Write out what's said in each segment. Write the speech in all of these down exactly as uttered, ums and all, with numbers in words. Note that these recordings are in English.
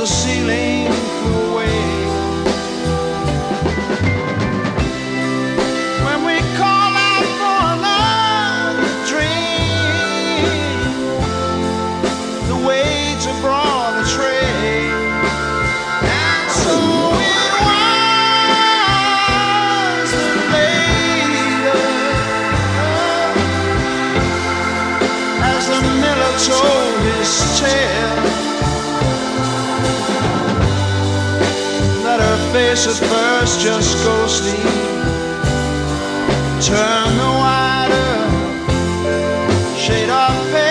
the ceiling flew away. When we call out for another drink, the waiter brought a tray. And so it was that later, as the miller told his tale, that her face at first just ghostly turned the whiter shade of pale.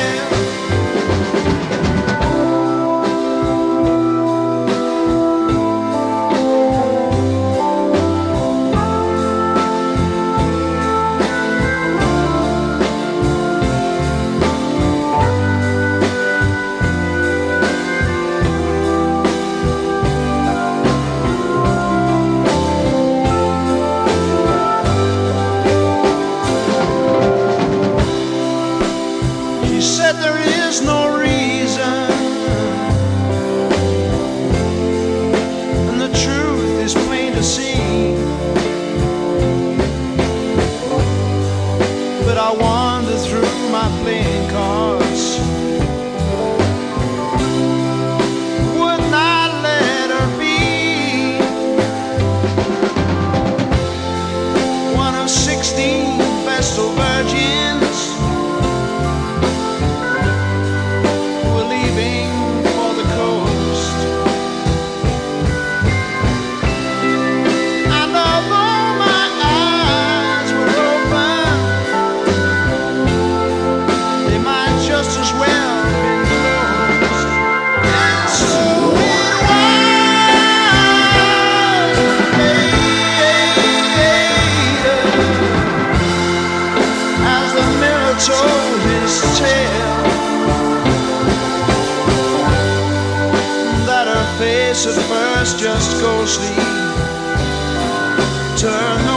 There is no reason, and the truth is plain to see. But I wander through my playing cards, would not let her be one of sixteen Vestal virgins for the coast. And although my eyes were open, they might just as well have been closed. And so it was later, as the mirror told his tale, face at first just ghostly turned